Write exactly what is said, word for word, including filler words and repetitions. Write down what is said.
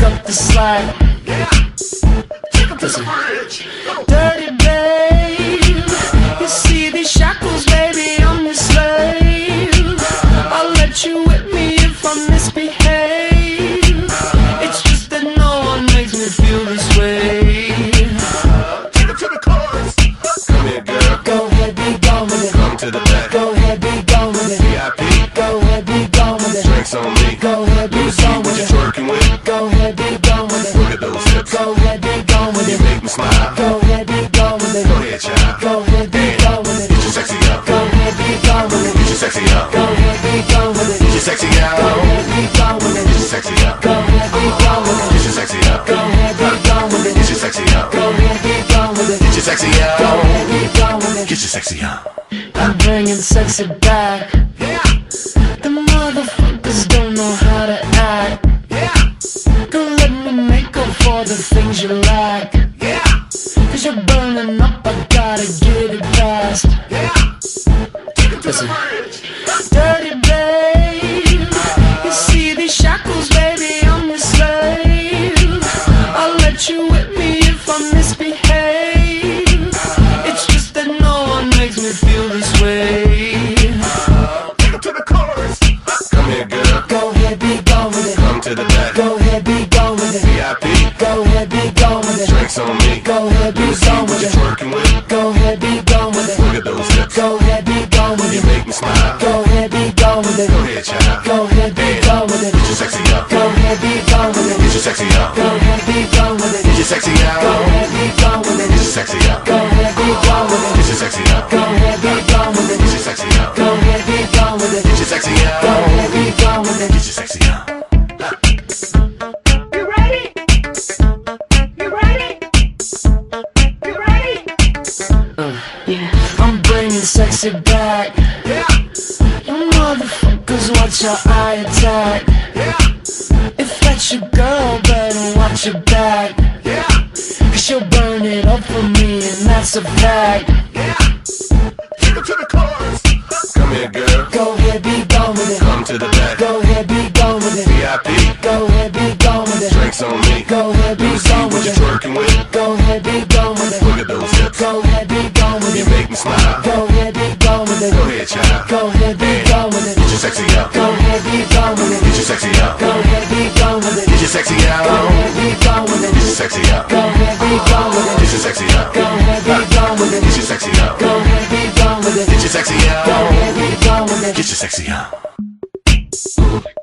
up the slack. Listen. Dirty babe, you see these shackles, baby, I'm your slave. I'll let you whip me if I misbehave. It's just that no one makes me feel this way. Take it to the chorus. Come here, girl. Go ahead, be gone with it. Come to the back. Go ahead, be gone with it. V I P. Go ahead, be gone with it. Drinks on me. Go ahead, be gone What with you it. twerking with? Go ahead, be gone with it. Look at those hips. Go ahead, be gone with You it. make me smile. Go ahead, be gone with it. Go ahead, child. Go ahead, be gone with it. Get your sexy up. Go ahead, be gone with it. Get your sexy up. Go ahead, be gone with it. Get your sexy Go out. ahead, be gone with it. Get your sexy up. Go ahead, be gone with it. Get your sexy up. Go ahead, be gone with it. Get your sexy up. Go ahead, be gone with it. Get your sexy Go out. ahead, be gone with it. Get your sexy up. I'm bringing sexy back. Yeah. The motherfuckers don't know how to act. Yeah. Don't let me make up for the things you lack. Yeah. Cause you're burning up, I gotta get it fast. Yeah. Take it to Listen. the bridge. Dirty babe, you see these shackles, baby, I'm your slave. I'll let you whip me if I misbehave. It's just that no one makes me feel this way. Take it to the chorus. Come here, girl. Go ahead, be gone with it. Come to the back. Go ahead, be gone with it. V I P. Go ahead, be gone with it. Drinks on me. Go ahead, be gone What with you it. twerking with? Go ahead, be gone with it. Look at those hips. Go ahead, be gone with You it. make me smile. Go ahead, be gone with it. Go ahead, child. Go ahead, be gone with it. Get your sexy up. Go ahead, be gone with Get it. your sexy up. Go ahead, be gone with it. Get your sexy out. Go ahead, be gone with Get your it. sexy up. Go ahead, be gone with it. Get your sexy up. Go ahead, be gone with Get it. your sexy up. Go ahead, be gone with it. Get your sexy out. Go ahead, be gone with it. Get your sexy up. You ready? You ready? You ready? Yeah, I'm bringing sexy back. Yeah. You motherfuckers watch your eye attack. Yeah. If that's your girl, better watch your back. Yeah. Cause she'll burn it up for me, and that's a fact. Yeah. Take it to the chorus. Come here, girl. Go ahead, be gone with it. Come to the back. Go ahead, be gone with it. V I P. Go ahead, be gone with it. Drinks on me. Go ahead, be gone What with you it. twerking with? Go ahead, be gone with it. Look at those hips. Go ahead, be gone with You it. make me smile. Go ahead, be gone with it. Go ahead, child. Go ahead, be gone with it. Get your sexy up. Go ahead, be gone with it. Get your sexy up. Go ahead, be gone with it. Get your sexy Go out. ahead, be gone with Get your it. sexy up. Go ahead, be gone with Get it. your sexy up. Go ahead, be gone with Get it. your sexy up. Go ahead, be gone with it. Get your sexy Go out. ahead, be gone with it. Get your sexy up.